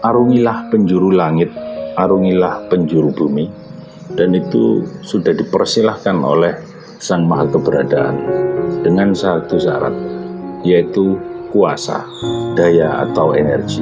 arungilah penjuru langit, arungilah penjuru bumi. Dan itu sudah dipersilahkan oleh Sang Maha Keberadaan dengan satu syarat, yaitu kuasa, daya atau energi.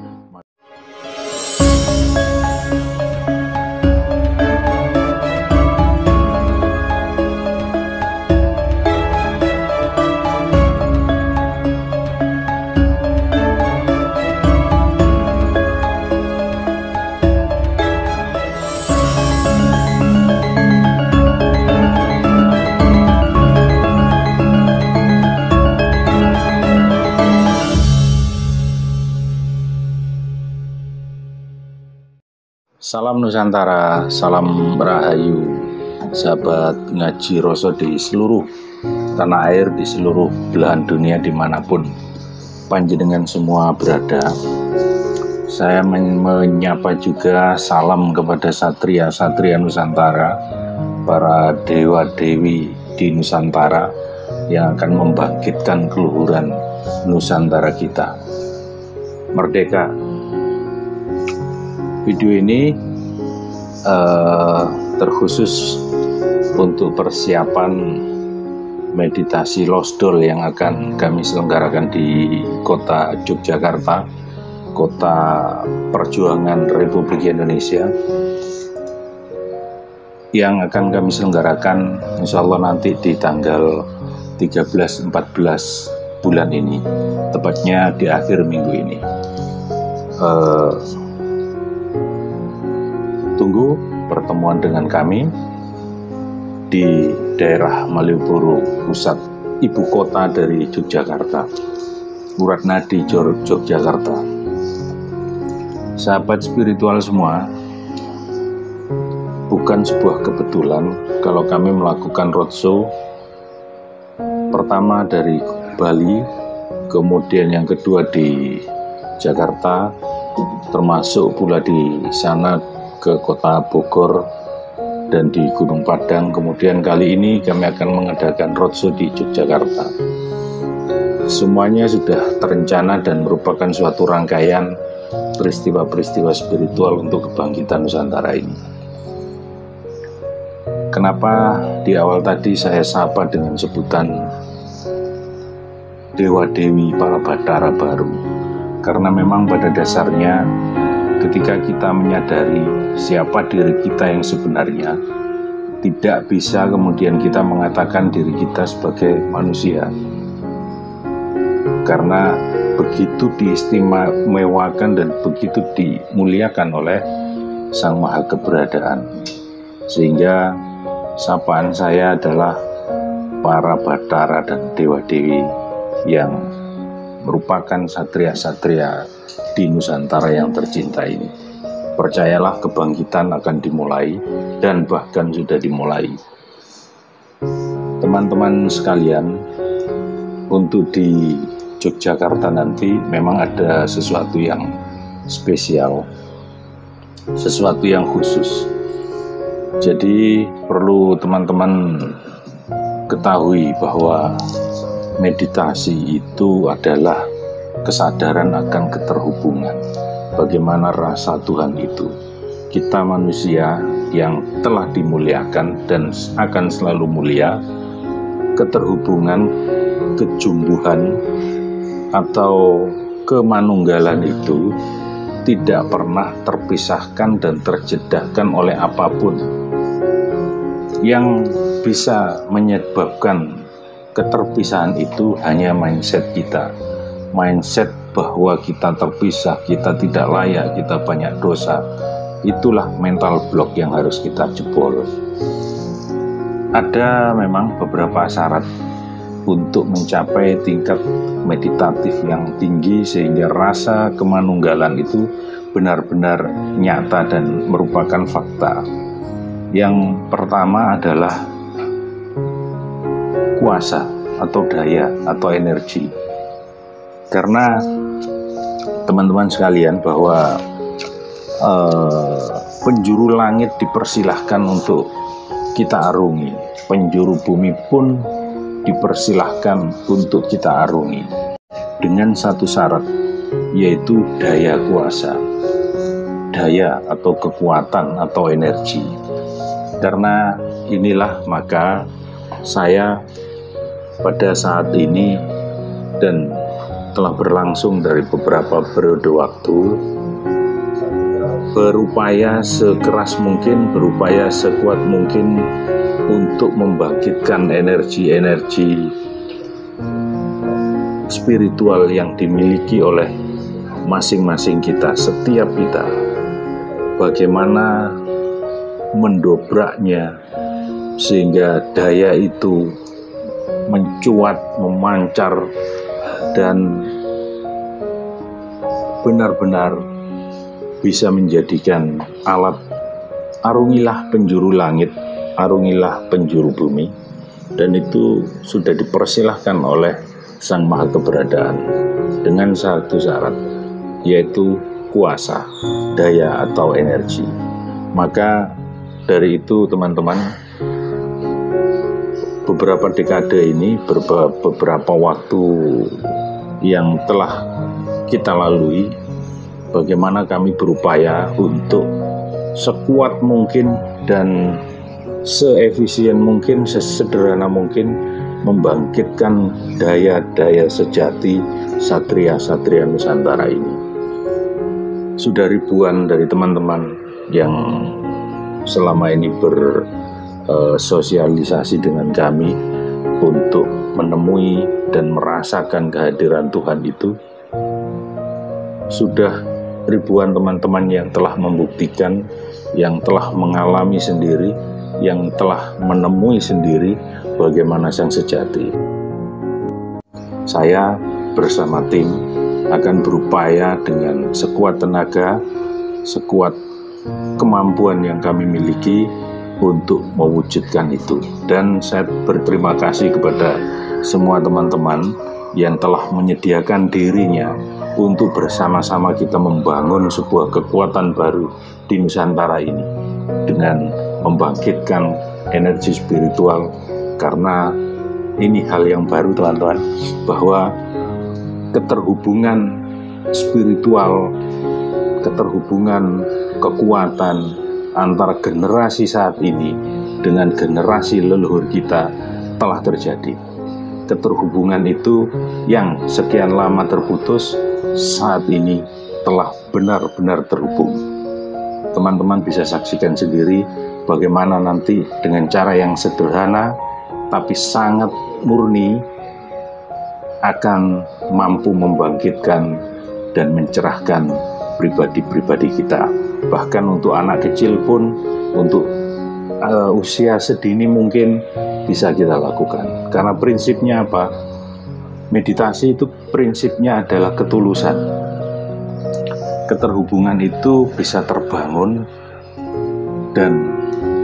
Salam Nusantara, salam Rahayu, sahabat ngaji Roso di seluruh tanah air, di seluruh belahan dunia dimanapun panjenengan semua berada. Saya menyapa juga salam kepada satria-satria Nusantara, para dewa-dewi di Nusantara yang akan membangkitkan keluhuran Nusantara kita. Merdeka! Video ini terkhusus untuk persiapan meditasi Losdol yang akan kami selenggarakan di kota Yogyakarta, kota perjuangan Republik Indonesia, yang akan kami selenggarakan insya Allah nanti di tanggal 13-14 bulan ini, tepatnya di akhir minggu ini. Tunggu pertemuan dengan kami di daerah Malioboro, pusat ibu kota dari Yogyakarta, Uratnadi, Yogyakarta. Sahabat spiritual semua, bukan sebuah kebetulan kalau kami melakukan roadshow pertama dari Bali, kemudian yang kedua di Jakarta, termasuk pula di sana ke kota Bogor dan di Gunung Padang. Kemudian kali ini kami akan mengadakan roadshow di Yogyakarta. Semuanya sudah terencana dan merupakan suatu rangkaian peristiwa-peristiwa spiritual untuk kebangkitan Nusantara ini. Kenapa di awal tadi saya sapa dengan sebutan dewa-dewi para Bathara baru? Karena memang pada dasarnya ketika kita menyadari siapa diri kita yang sebenarnya, tidak bisa kemudian kita mengatakan diri kita sebagai manusia. Karena begitu diistimewakan dan begitu dimuliakan oleh Sang Maha Keberadaan. Sehingga sapaan saya adalah para Bathara dan dewa-dewi yang merupakan satria-satria di Nusantara yang tercinta ini. Percayalah, kebangkitan akan dimulai dan bahkan sudah dimulai. Teman-teman sekalian, untuk di Yogyakarta nanti memang ada sesuatu yang spesial, sesuatu yang khusus. Jadi perlu teman-teman ketahui bahwa meditasi itu adalah kesadaran akan keterhubungan. Bagaimana rasa Tuhan itu. Kita manusia yang telah dimuliakan dan akan selalu mulia, keterhubungan, kejumbuhan, atau kemanunggalan itu tidak pernah terpisahkan dan terjedahkan oleh apapun. Yang bisa menyebabkan keterpisahan itu hanya mindset kita. Mindset bahwa kita terpisah, kita tidak layak, kita banyak dosa. Itulah mental block yang harus kita jebol. Ada memang beberapa syarat untuk mencapai tingkat meditatif yang tinggi sehingga rasa kemanunggalan itu benar-benar nyata dan merupakan fakta. Yang pertama adalah kuasa atau daya atau energi. Karena teman-teman sekalian bahwa penjuru langit dipersilahkan untuk kita arungi, penjuru bumi pun dipersilahkan untuk kita arungi dengan satu syarat, yaitu daya kuasa, daya atau kekuatan atau energi. Karena inilah maka saya pada saat ini dan telah berlangsung dari beberapa periode waktu berupaya sekeras mungkin, berupaya sekuat mungkin untuk membangkitkan energi-energi spiritual yang dimiliki oleh masing-masing kita, setiap kita. Bagaimana mendobraknya sehingga daya itu mencuat, memancar, dan benar-benar bisa menjadikan alat arungilah penjuru langit, arungilah penjuru bumi. Dan itu sudah dipersilahkan oleh Sang Maha Keberadaan dengan satu syarat, yaitu kuasa, daya atau energi. Maka dari itu teman-teman, beberapa dekade ini, beberapa waktu yang telah kita lalui, bagaimana kami berupaya untuk sekuat mungkin dan seefisien mungkin, sesederhana mungkin membangkitkan daya-daya sejati satria-satria Nusantara ini. Sudah ribuan dari teman-teman yang selama ini bersosialisasi dengan kami untuk menemui dan merasakan kehadiran Tuhan itu, sudah ribuan teman-teman yang telah membuktikan, yang telah mengalami sendiri, yang telah menemui sendiri bagaimana sang sejati. Saya bersama tim akan berupaya dengan sekuat tenaga, sekuat kemampuan yang kami miliki untuk mewujudkan itu. Dan saya berterima kasih kepada semua teman-teman yang telah menyediakan dirinya untuk bersama-sama kita membangun sebuah kekuatan baru di Nusantara ini dengan membangkitkan energi spiritual. Karena ini hal yang baru teman-teman, bahwa keterhubungan spiritual, keterhubungan kekuatan antara generasi saat ini dengan generasi leluhur kita telah terjadi. Keterhubungan itu yang sekian lama terputus saat ini telah benar-benar terhubung. Teman-teman bisa saksikan sendiri bagaimana nanti dengan cara yang sederhana tapi sangat murni akan mampu membangkitkan dan mencerahkan pribadi-pribadi kita. Bahkan untuk anak kecil pun, untuk usia sedini mungkin bisa kita lakukan. Karena prinsipnya apa? Meditasi itu prinsipnya adalah ketulusan. Keterhubungan itu bisa terbangun dan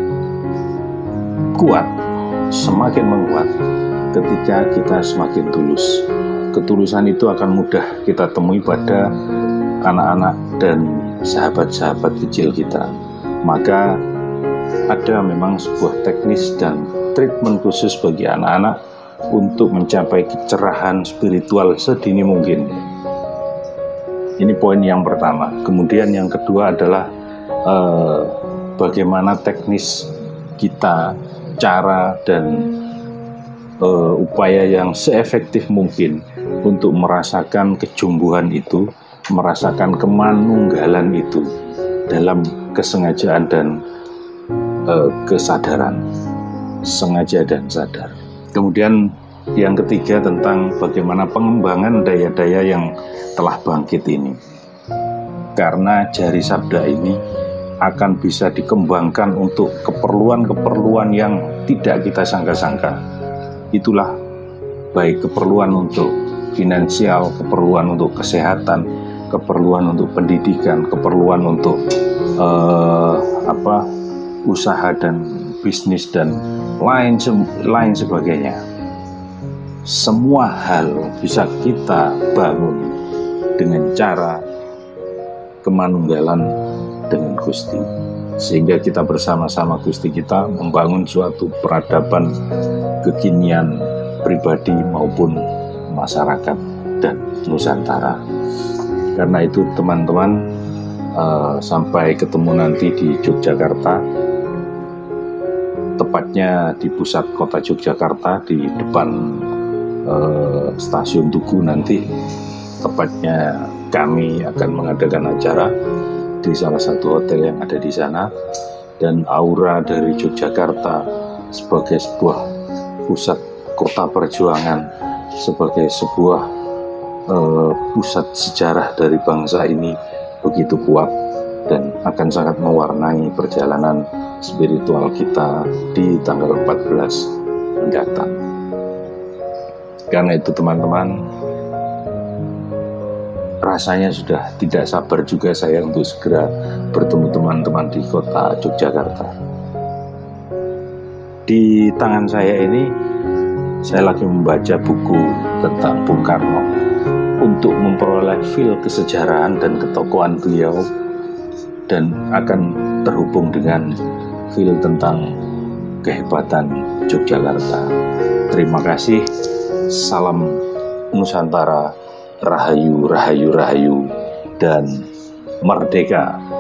kuat, semakin menguat ketika kita semakin tulus. Ketulusan itu akan mudah kita temui pada anak-anak dan sahabat-sahabat kecil kita. Maka ada memang sebuah teknis dan treatment khusus bagi anak-anak untuk mencapai kecerahan spiritual sedini mungkin. Ini poin yang pertama. Kemudian yang kedua adalah bagaimana teknis kita, cara dan upaya yang seefektif mungkin untuk merasakan kejumbuhan itu, merasakan kemanunggalan itu dalam kesengajaan dan kesadaran, sengaja dan sadar. Kemudian yang ketiga tentang bagaimana pengembangan daya-daya yang telah bangkit ini. Karena jari sabda ini akan bisa dikembangkan untuk keperluan-keperluan yang tidak kita sangka-sangka. Itulah baik keperluan untuk finansial, keperluan untuk kesehatan, keperluan untuk pendidikan, keperluan untuk usaha dan bisnis dan lain sebagainya. Semua hal bisa kita bangun dengan cara kemanunggalan dengan Gusti, sehingga kita bersama-sama Gusti kita membangun suatu peradaban kekinian pribadi maupun masyarakat dan Nusantara. Karena itu teman-teman, sampai ketemu nanti di Yogyakarta, tepatnya di pusat kota Yogyakarta, di depan stasiun Tugu nanti. Tepatnya kami akan mengadakan acara di salah satu hotel yang ada di sana, dan aura dari Yogyakarta sebagai sebuah pusat kota perjuangan, sebagai sebuah pusat sejarah dari bangsa ini begitu kuat dan akan sangat mewarnai perjalanan spiritual kita di tanggal 14 mendatang. Karena itu teman-teman, rasanya sudah tidak sabar juga saya untuk segera bertemu teman-teman di kota Yogyakarta. Di tangan saya ini, saya lagi membaca buku tentang Bung Karno untuk memperoleh feel kesejarahan dan ketokohan beliau, dan akan terhubung dengan feel tentang kehebatan Yogyakarta. Terima kasih. Salam Nusantara. Rahayu, rahayu, rahayu, dan merdeka.